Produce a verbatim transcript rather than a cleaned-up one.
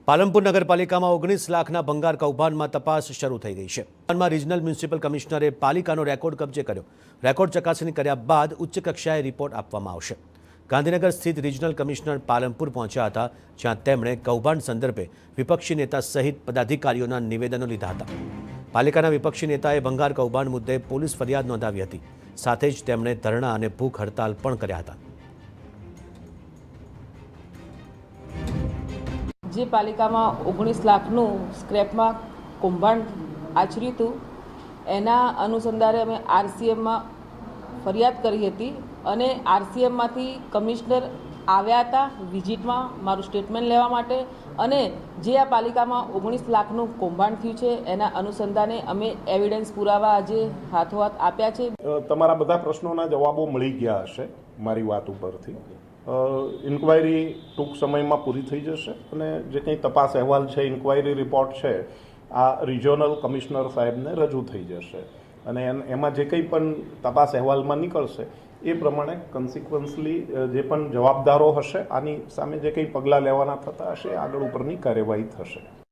પાલનપુર નગરપાલિકામાં ઓગણીસ લાખના ભંગાર કૌભાંડમાં તપાસ શરૂ થઈ ગઈ છે। કૌભાંડમાં રિજનલ મ્યુનિસિપલ કમિશનરે પાલિકાનો રેકોર્ડ કબજે કર્યો। રેકોર્ડ ચકાસણી કર્યા બાદ ઉચ્ચ કક્ષાએ રિપોર્ટ આપવામાં આવશે। ગાંધીનગર સ્થિત રિજનલ કમિશનર પાલનપુર પહોંચ્યા હતા, જ્યાં તેમણે કૌભાંડ સંદર્ભે વિપક્ષી નેતા સહિત પદાધિકારીઓના નિવેદનો લીધા હતા। પાલિકાના વિપક્ષી નેતાએ ભંગાર કૌભાંડ મુદ્દે પોલીસ ફરિયાદ નોંધાવી હતી। સાથે જ તેમણે ધરણા અને ભૂખ હડતાલ પણ કર્યા હતા। જે પાલિકામાં ઓગણીસ લાખનું સ્ક્રેપમાં કૌભાંડ આચર્યું હતું, એના અનુસંધાને અમે આરસીએમમાં ફરિયાદ કરી હતી અને આરસીએમમાંથી કમિશનર આવ્યા હતા વિઝિટમાં મારું સ્ટેટમેન્ટ લેવા માટે। અને જે આ પાલિકામાં ઓગણીસ લાખનું કૌભાંડ થયું છે એના અનુસંધાને અમે એવિડન્સ પુરાવા આજે હાથોહાથ આપ્યા છે। તમારા બધા પ્રશ્નોના જવાબો મળી ગયા હશે મારી વાત ઉપરથી। ઇન્ક્વાયરી ટૂંક સમયમાં પૂરી થઈ જશે અને જે કંઈ તપાસ અહેવાલ છે, ઇન્ક્વાયરી રિપોર્ટ છે, આ રિજિયોનલ કમિશનર સાહેબને રજૂ થઈ જશે અને એમાં જે કંઈ પણ તપાસ અહેવાલમાં નીકળશે એ પ્રમાણે કન્સિક્વન્સલી જે પણ જવાબદારો હશે આની સામે જે કંઈ પગલાં લેવાના થતા હશે આગળ ઉપરની કાર્યવાહી થશે।